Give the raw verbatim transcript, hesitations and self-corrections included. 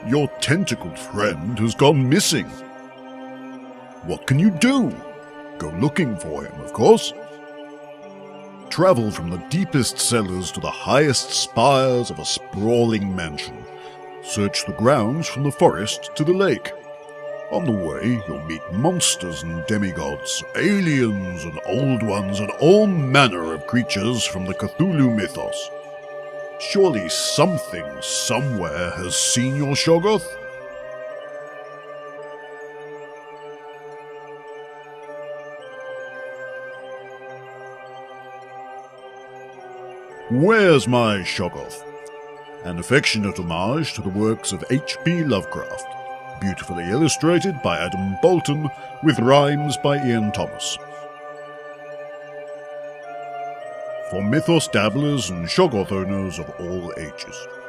Your tentacled friend has gone missing. What can you do? Go looking for him, of course. Travel from the deepest cellars to the highest spires of a sprawling mansion. Search the grounds from the forest to the lake. On the way, you'll meet monsters and demigods, aliens and old ones, and all manner of creatures from the Cthulhu mythos. Surely something somewhere has seen your Shoggoth? Where's My Shoggoth? An affectionate homage to the works of H P Lovecraft, beautifully illustrated by Adam Bolton, with rhymes by Ian Thomas. For mythos dabblers and Shoggoth owners of all ages.